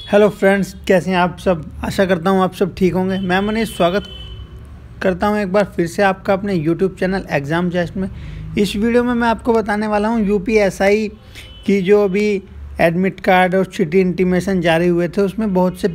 Hello friends, कैसे हैं आप सब। आशा करता हूं आप सब ठीक होंगे। मैं मनीष स्वागत करता हूं एक बार फिर से आपका अपने यूट्यूब चैनल एग्ज़ाम जस्ट में। इस वीडियो में मैं आपको बताने वाला हूं यूपीएसआई की जो अभी एडमिट कार्ड और सिटी इंटीमेशन जारी हुए थे, उसमें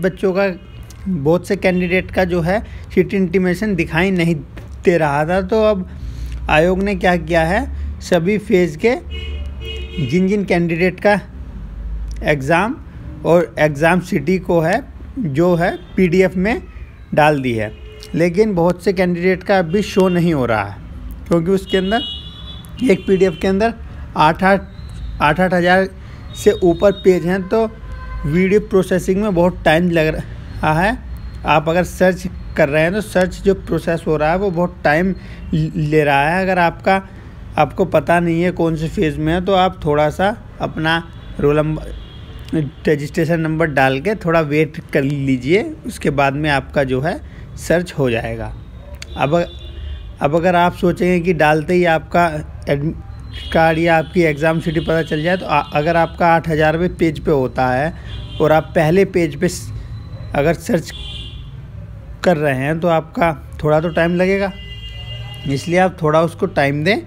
बहुत से कैंडिडेट का जो है सिटी इंटीमेशन दिखाई नहीं दे रहा था। तो अब आयोग ने क्या किया है, सभी फेज़ के जिन कैंडिडेट का एग्ज़ाम और एग्ज़ाम सिटी को है जो है पीडीएफ में डाल दी है, लेकिन बहुत से कैंडिडेट का अभी शो नहीं हो रहा है, क्योंकि उसके अंदर एक पीडीएफ के अंदर आठ हज़ार से ऊपर पेज हैं। तो वीडियो प्रोसेसिंग में बहुत टाइम लग रहा है। आप अगर सर्च कर रहे हैं तो सर्च जो प्रोसेस हो रहा है वो बहुत टाइम ले रहा है। अगर आपको पता नहीं है कौन से फेज़ में है, तो आप थोड़ा सा अपना रोल नंबर रजिस्ट्रेशन नंबर डाल के थोड़ा वेट कर लीजिए, उसके बाद में आपका जो है सर्च हो जाएगा। अब अगर आप सोचेंगे कि डालते ही आपका एडमिट कार्ड या आपकी एग्ज़ाम सिटी पता चल जाए, तो अगर आपका 8,000वें पेज पे होता है और आप पहले पेज पे अगर सर्च कर रहे हैं तो आपका थोड़ा तो टाइम लगेगा, इसलिए आप थोड़ा उसको टाइम दें,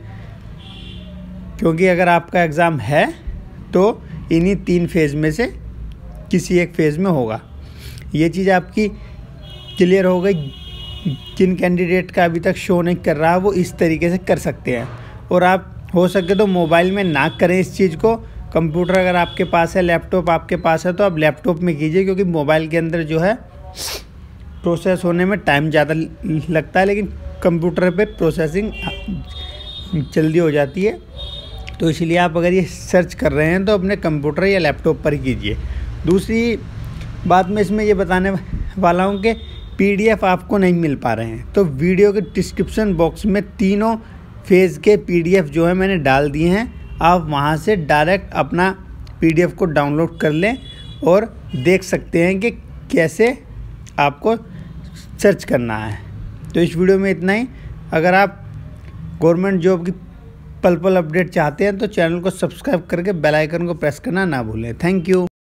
क्योंकि अगर आपका एग्ज़ाम है तो इन्हीं 3 फेज़ में से किसी एक फेज़ में होगा। ये चीज़ आपकी क्लियर हो गई। जिन कैंडिडेट का अभी तक शो नहीं कर रहा वो इस तरीके से कर सकते हैं, और आप हो सके तो मोबाइल में ना करें इस चीज़ को। कंप्यूटर अगर आपके पास है, लैपटॉप आपके पास है, तो आप लैपटॉप में कीजिए, क्योंकि मोबाइल के अंदर जो है प्रोसेस होने में टाइम ज़्यादा लगता है, लेकिन कंप्यूटर पे प्रोसेसिंग जल्दी हो जाती है। तो इसलिए आप अगर ये सर्च कर रहे हैं तो अपने कंप्यूटर या लैपटॉप पर ही कीजिए। दूसरी बात मैं इसमें ये बताने वाला हूँ कि पीडीएफ आपको नहीं मिल पा रहे हैं, तो वीडियो के डिस्क्रिप्शन बॉक्स में तीनों फेज़ के पीडीएफ जो है मैंने डाल दिए हैं। आप वहाँ से डायरेक्ट अपना पीडीएफ को डाउनलोड कर लें और देख सकते हैं कि कैसे आपको सर्च करना है। तो इस वीडियो में इतना ही। अगर आप गवर्नमेंट जॉब की पल अपडेट चाहते हैं तो चैनल को सब्सक्राइब करके बेल आइकन को प्रेस करना ना भूलें। Thank you.